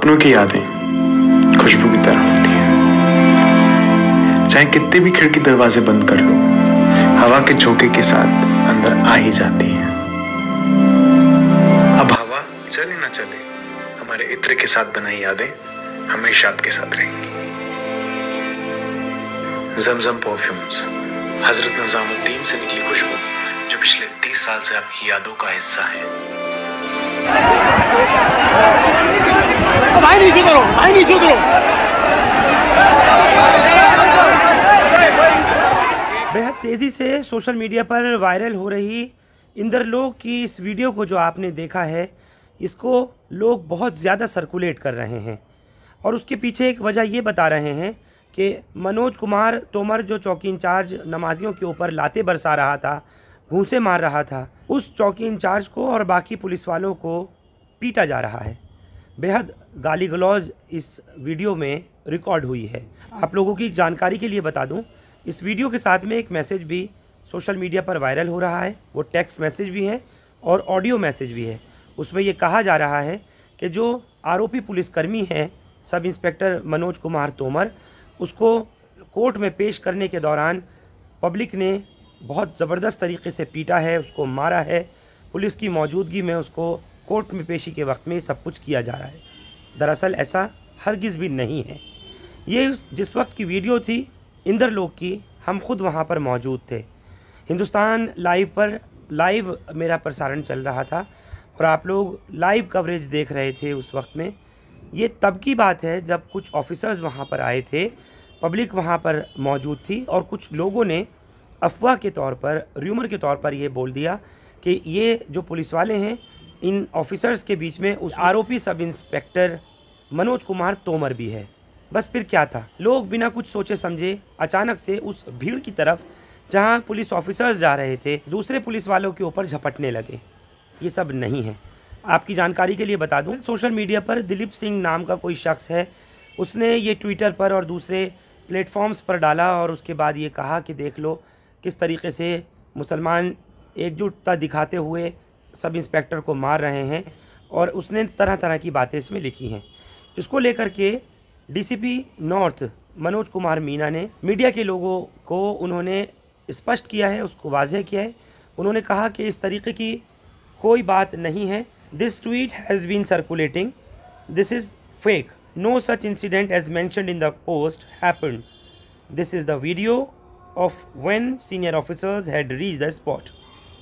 सपनों की यादें खुशबू की तरह होती हैं। चाहे कितने भी खिड़की दरवाजे बंद कर लो, हवा के झोंके के साथ अंदर आ ही जाती हैं। अब हवा चले ना चले, हमारे इत्र के साथ बनाई यादें हमेशा आपके साथ रहेंगी। जमजम परफ्यूम्स, हजरत निजामुद्दीन से निकली खुशबू जो पिछले 30 साल से आपकी यादों का हिस्सा है। भाई नीचे उतरो, भाई नीचे उतरो। बेहद तेज़ी से सोशल मीडिया पर वायरल हो रही इंद्रलोक की इस वीडियो को जो आपने देखा है, इसको लोग बहुत ज़्यादा सर्कुलेट कर रहे हैं और उसके पीछे एक वजह ये बता रहे हैं कि मनोज कुमार तोमर जो चौकी इंचार्ज नमाजियों के ऊपर लाते बरसा रहा था, घूंसे मार रहा था, उस चौकी इंचार्ज को और बाकी पुलिस वालों को पीटा जा रहा है। बेहद गाली गलौज इस वीडियो में रिकॉर्ड हुई है। आप लोगों की जानकारी के लिए बता दूं, इस वीडियो के साथ में एक मैसेज भी सोशल मीडिया पर वायरल हो रहा है। वो टेक्स्ट मैसेज भी है और ऑडियो मैसेज भी है। उसमें ये कहा जा रहा है कि जो आरोपी पुलिसकर्मी हैं सब इंस्पेक्टर मनोज कुमार तोमर, उसको कोर्ट में पेश करने के दौरान पब्लिक ने बहुत ज़बरदस्त तरीके से पीटा है, उसको मारा है। पुलिस की मौजूदगी में उसको कोर्ट में पेशी के वक्त में सब कुछ किया जा रहा है। दरअसल ऐसा हरगिज़ भी नहीं है। ये जिस वक्त की वीडियो थी इंद्रलोक की, हम खुद वहाँ पर मौजूद थे। हिंदुस्तान लाइव पर लाइव मेरा प्रसारण चल रहा था और आप लोग लाइव कवरेज देख रहे थे उस वक्त में। ये तब की बात है जब कुछ ऑफिसर्स वहाँ पर आए थे, पब्लिक वहाँ पर मौजूद थी और कुछ लोगों ने अफवाह के तौर पर, र्यूमर के तौर पर ये बोल दिया कि ये जो पुलिस वाले हैं, इन ऑफिसर्स के बीच में उस आरोपी सब इंस्पेक्टर मनोज कुमार तोमर भी है। बस फिर क्या था, लोग बिना कुछ सोचे समझे अचानक से उस भीड़ की तरफ जहां पुलिस ऑफिसर्स जा रहे थे, दूसरे पुलिस वालों के ऊपर झपटने लगे। ये सब नहीं है। आपकी जानकारी के लिए बता दूं, सोशल मीडिया पर दिलीप सिंह नाम का कोई शख्स है, उसने ये ट्विटर पर और दूसरे प्लेटफॉर्म्स पर डाला और उसके बाद ये कहा कि देख लो किस तरीके से मुसलमान एकजुटता दिखाते हुए सब इंस्पेक्टर को मार रहे हैं, और उसने तरह तरह की बातें इसमें लिखी हैं। इसको लेकर के डीसीपी नॉर्थ मनोज कुमार मीना ने मीडिया के लोगों को उन्होंने स्पष्ट किया है, उसको वाज़ेह किया है। उन्होंने कहा कि इस तरीके की कोई बात नहीं है। This tweet has been circulating, this is fake, no such incident as mentioned in the post happened, this is the video of when senior officers had reached the spot.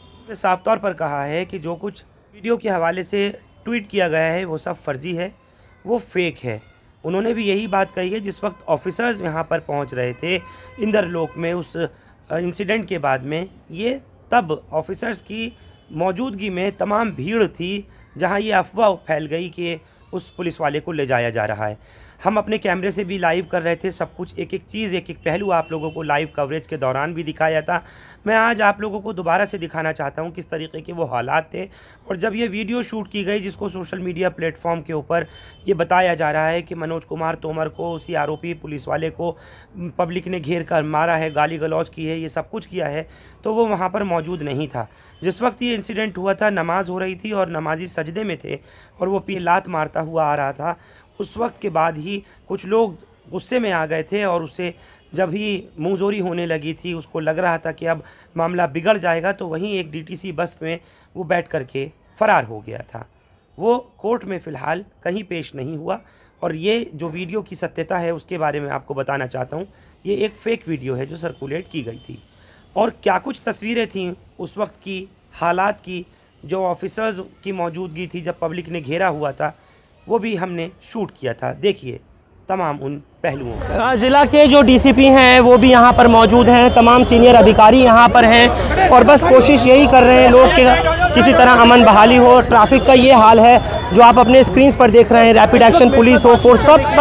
साफ तौर पर कहा है कि जो कुछ वीडियो के हवाले से ट्वीट किया गया है वो सब फर्जी है, वो फेक है। उन्होंने भी यही बात कही है जिस वक्त ऑफिसर्स यहाँ पर पहुँच रहे थे इंद्रलोक में उस इंसिडेंट के बाद में, ये तब ऑफिसर्स की मौजूदगी में तमाम भीड़ थी जहाँ ये अफवाह फैल गई कि उस पुलिस वाले को ले जाया जा रहा है। हम अपने कैमरे से भी लाइव कर रहे थे, सब कुछ एक एक चीज़, एक एक पहलू आप लोगों को लाइव कवरेज के दौरान भी दिखाया था। मैं आज आप लोगों को दोबारा से दिखाना चाहता हूं किस तरीके के वो हालात थे। और जब ये वीडियो शूट की गई जिसको सोशल मीडिया प्लेटफॉर्म के ऊपर ये बताया जा रहा है कि मनोज कुमार तोमर को, उसी आरोपी पुलिस वाले को पब्लिक ने घेर कर मारा है, गाली गलौज की है, ये सब कुछ किया है, तो वो वहाँ पर मौजूद नहीं था। जिस वक्त ये इंसिडेंट हुआ था, नमाज हो रही थी और नमाजी सजदे में थे और वो लात मारता हुआ आ रहा था। उस वक्त के बाद ही कुछ लोग गुस्से में आ गए थे और उससे जब ही मुंहजोरी होने लगी थी, उसको लग रहा था कि अब मामला बिगड़ जाएगा, तो वहीं एक डीटीसी बस में वो बैठ करके फ़रार हो गया था। वो कोर्ट में फ़िलहाल कहीं पेश नहीं हुआ। और ये जो वीडियो की सत्यता है उसके बारे में आपको बताना चाहता हूँ। ये एक फ़ेक वीडियो है जो सर्कुलेट की गई थी। और क्या कुछ तस्वीरें थीं उस वक्त की, हालात की, जो ऑफिसर्स की मौजूदगी थी जब पब्लिक ने घेरा हुआ था, वो भी हमने शूट किया था। देखिए तमाम उन पहलुओं। ज़िला के जो डीसीपी हैं वो भी यहाँ पर मौजूद हैं, तमाम सीनियर अधिकारी यहाँ पर हैं और बस कोशिश यही कर रहे हैं लोग के किसी तरह अमन बहाली हो। ट्रैफिक का ये हाल है जो आप अपने स्क्रीन पर देख रहे हैं। रैपिड एक्शन पुलिस हो, फोर्स,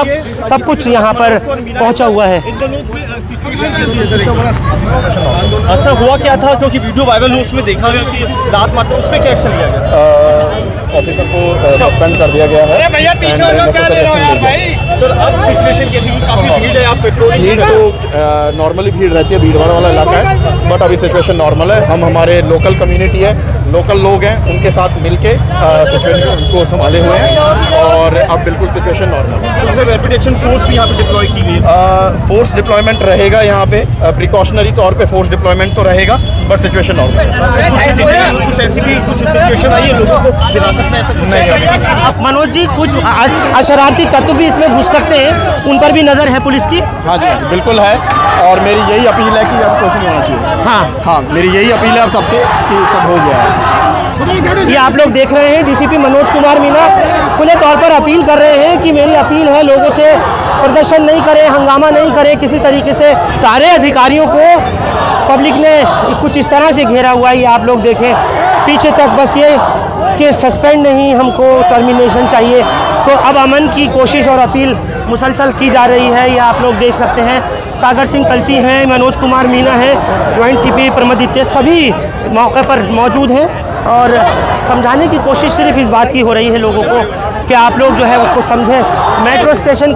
सब कुछ यहाँ पर पहुँचा हुआ है। ऐसा हुआ क्या था, क्योंकि वीडियो वायरल हुआ, उसमें देखा गया कि लात मारते, उस पर क्या एक्शन लिया गया? ऑफिसर को सस्पेंड कर दिया गया है। अरे भैया पीछे हो लोग, क्या ले रहे हो यार भाई? सर अब सिचुएशन कैसी, काफी भीड़ है, आप पेट्रोलिंग भीड़ तो नॉर्मली भीड़ रहती है, भीड़ भाड़ वाला इलाका है, बट अभी सिचुएशन नॉर्मल है। हम हमारे लोकल कम्युनिटी है, लोकल लोग हैं उनके साथ मिलके सिचुएशन को संभाले हुए हैं और अब बिल्कुल सिचुएशन नॉर्मल है। तो सर रेपिटेशन फोर्स भी यहाँ पे डिप्लॉय की गई है? फोर्स डिप्लॉयमेंट रहेगा यहाँ पे, प्रिकॉशनरी तौर पे फोर्स डिप्लॉयमेंट तो रहेगा, बट सिचुएशन नॉर्मल है। कुछ ऐसी भी कुछ सिचुएशन आई है लोगों को हिरासत में ऐसा कुछ नहीं? मनोज जी, कुछ अशरारती तत्व भी इसमें घुस सकते हैं, उन पर भी नज़र है पुलिस की? हाँ जी, बिल्कुल है, और मेरी यही अपील है कि अब कुछ नहीं होना चाहिए। हाँ, मेरी यही अपील है अब सबसे कि सब हो गया है। ये आप लोग देख रहे हैं डीसीपी मनोज कुमार मीना खुले तौर पर अपील कर रहे हैं कि मेरी अपील है लोगों से प्रदर्शन नहीं करें, हंगामा नहीं करें किसी तरीके से। सारे अधिकारियों को पब्लिक ने कुछ इस तरह से घेरा हुआ है, ये आप लोग देखें पीछे तक, बस ये कि सस्पेंड नहीं, हमको टर्मिनेशन चाहिए। तो अब अमन की कोशिश और अपील मुसलसल की जा रही है, ये आप लोग देख सकते हैं। सागर सिंह कलसी हैं, मनोज कुमार मीना है, ज्वाइंट सीपी परमदित्य, सभी मौके पर मौजूद हैं और समझाने की कोशिश सिर्फ इस बात की हो रही है लोगों को कि आप लोग जो है उसको समझें। मेट्रो स्टेशन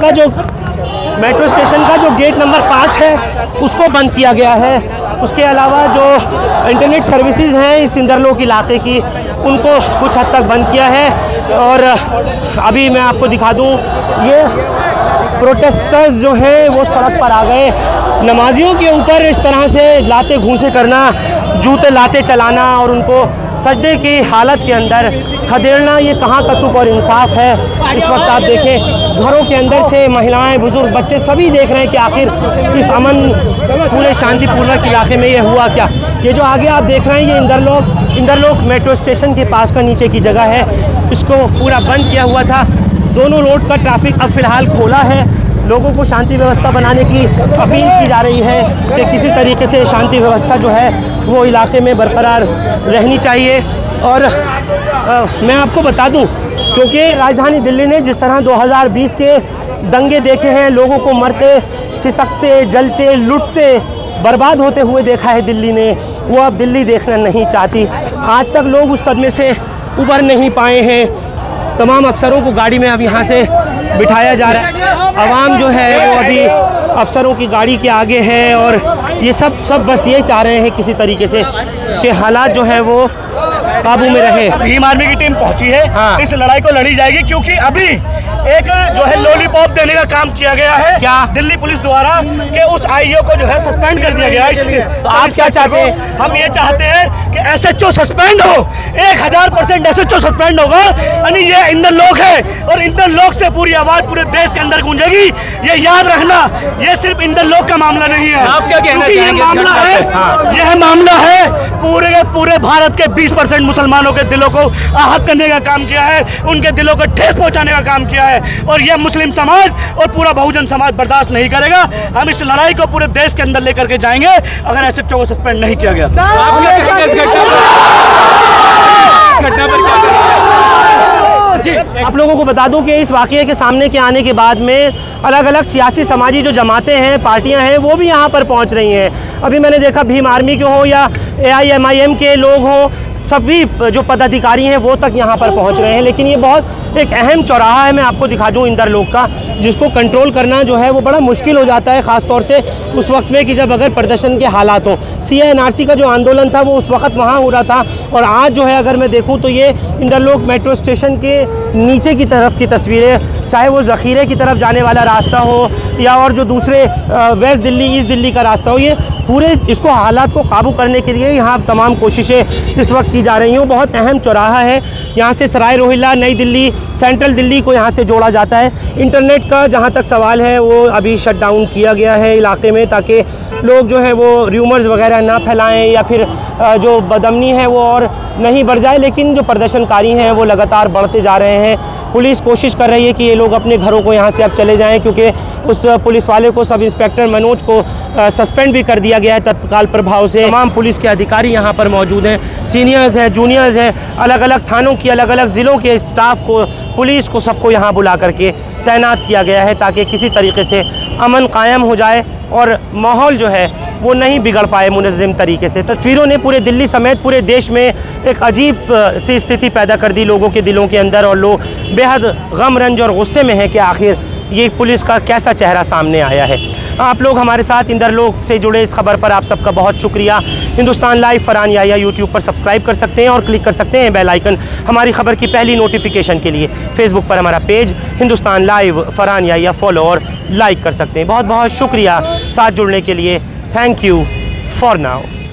का जो गेट नंबर 5 है उसको बंद किया गया है। उसके अलावा जो इंटरनेट सर्विसेज हैं इस इंदरलोक इलाके की, उनको कुछ हद तक बंद किया है। और अभी मैं आपको दिखा दूं, ये प्रोटेस्टर्स जो हैं वो सड़क पर आ गए। नमाजियों के ऊपर इस तरह से लाते घूंसे करना, जूते लाते चलाना और उनको सजदे की हालत के अंदर खदेड़ना, ये कहाँ का तुक और इंसाफ है। इस वक्त आप देखें घरों के अंदर से महिलाएं, बुजुर्ग, बच्चे सभी देख रहे हैं कि आखिर इस अमन पूरे शांतिपूर्वक इलाके में ये हुआ क्या। ये जो आगे आप देख रहे हैं ये इंदरलोक मेट्रो स्टेशन के पास का नीचे की जगह है, इसको पूरा बंद किया हुआ था। दोनों रोड का ट्रैफिक अब फिलहाल खोला है। लोगों को शांति व्यवस्था बनाने की अपील की जा रही है कि किसी तरीके से शांति व्यवस्था जो है वो इलाके में बरकरार रहनी चाहिए। और मैं आपको बता दूं, क्योंकि राजधानी दिल्ली ने जिस तरह 2020 के दंगे देखे हैं, लोगों को मरते, सिसकते, जलते, लुटते, बर्बाद होते हुए देखा है दिल्ली ने, वो अब दिल्ली देखना नहीं चाहती। आज तक लोग उस सदमे से उबर नहीं पाए हैं। तमाम अफसरों को गाड़ी में अब यहाँ से बिठाया जा रहा है। आवाम जो है वो अभी अफसरों की गाड़ी के आगे है और ये सब बस ये चाह रहे हैं किसी तरीके से कि हालात जो है वो काबू में रहे। भीम आर्मी की टीम पहुंची है। हाँ। इस लड़ाई को लड़ी जाएगी क्योंकि अभी एक जो है लॉलीपॉप देने का काम किया गया है क्या दिल्ली पुलिस द्वारा कि उस आईओ को जो है सस्पेंड कर दिया गया है। इसलिए तो आप क्या चाहते हैं? हम ये चाहते हैं कि एसएचओ सस्पेंड हो, 1000% एसएचओ सस्पेंड होगा। यानी ये इंदरलोक है और इंदरलोक से पूरी आवाज पूरे देश के अंदर गूंजेगी। ये याद रखना, ये सिर्फ इंदरलोक का मामला नहीं है। आप क्या कहना चाहेंगे? ये मामला है, यह मामला है पूरे भारत के 20% मुसलमानों के दिलों को आहत करने का काम किया है, उनके दिलों को ठेस पहुंचाने का काम किया है और यह मुस्लिम समाज और पूरा बहुजन समाज बर्दाश्त नहीं करेगा। हम इस लड़ाई को पूरे देश के अंदर लेकर के जाएंगे अगर एसएचओ को सस्पेंड नहीं किया गया। आप लोगों को बता दूं कि इस वाकये के सामने के आने के बाद में अलग अलग सियासी समाजी जो जमातें हैं, पार्टियां हैं, वो भी यहां पर पहुंच रही हैं। अभी मैंने देखा भीम आर्मी के हो या AIMIM के लोग हों, सभी जो पदाधिकारी हैं वो तक यहाँ पर पहुँच रहे हैं। लेकिन ये बहुत एक अहम चौराहा है, मैं आपको दिखा दूँ इंदरलोक का, जिसको कंट्रोल करना जो है वो बड़ा मुश्किल हो जाता है, ख़ास तौर से उस वक्त में कि जब अगर प्रदर्शन के हालात हों। CA/NRC का जो आंदोलन था वो उस वक्त वहाँ हो रहा था और आज जो है अगर मैं देखूँ तो ये इंदरलोक मेट्रो स्टेशन के नीचे की तरफ की तस्वीरें, चाहे वो ज़ख़ीरे की तरफ जाने वाला रास्ता हो या और जो दूसरे वेस्ट दिल्ली, ईस्ट दिल्ली का रास्ता हो, ये पूरे इसको हालात को काबू करने के लिए यहाँ तमाम कोशिशें इस वक्त की जा रही हैं। बहुत अहम चौराहा है, यहाँ से सराय रोहिल्ला, नई दिल्ली, सेंट्रल दिल्ली को यहाँ से जोड़ा जाता है। इंटरनेट का जहाँ तक सवाल है वो अभी शट डाउन किया गया है इलाके में, ताकि लोग जो है वो र्यूमर्स वगैरह ना फैलाएं या फिर जो बदअमनी है वो और नहीं बढ़ जाए। लेकिन जो प्रदर्शनकारी हैं वो लगातार बढ़ते जा रहे हैं। पुलिस कोशिश कर रही है कि ये लोग अपने घरों को यहाँ से अब चले जाएं, क्योंकि उस पुलिस वाले को, सब इंस्पेक्टर मनोज को सस्पेंड भी कर दिया गया है तत्काल प्रभाव से। तमाम पुलिस के अधिकारी यहाँ पर मौजूद हैं, सीनियर्स हैं, जूनियर्स हैं, अलग अलग थानों की, अलग अलग ज़िलों के स्टाफ को, पुलिस को, सबको यहाँ बुला करके तैनात किया गया है ताकि किसी तरीके से अमन कायम हो जाए और माहौल जो है वो नहीं बिगड़ पाए मुनज़्ज़म तरीके से। तस्वीरों ने पूरे दिल्ली समेत पूरे देश में एक अजीब सी स्थिति पैदा कर दी लोगों के दिलों के अंदर और लोग बेहद गम, रंज और गुस्से में हैं कि आखिर ये पुलिस का कैसा चेहरा सामने आया है। आप लोग हमारे साथ इंदरलोक से जुड़े इस खबर पर आप सबका बहुत शुक्रिया। हिंदुस्तान लाइव फरहान याहिया यूट्यूब पर सब्सक्राइब कर सकते हैं और क्लिक कर सकते हैं बेल आइकन हमारी खबर की पहली नोटिफिकेशन के लिए। फेसबुक पर हमारा page Hindustan live Farhan Yahiya follow और लाइक कर सकते हैं। बहुत बहुत शुक्रिया साथ जुड़ने के लिए। Thank you for now.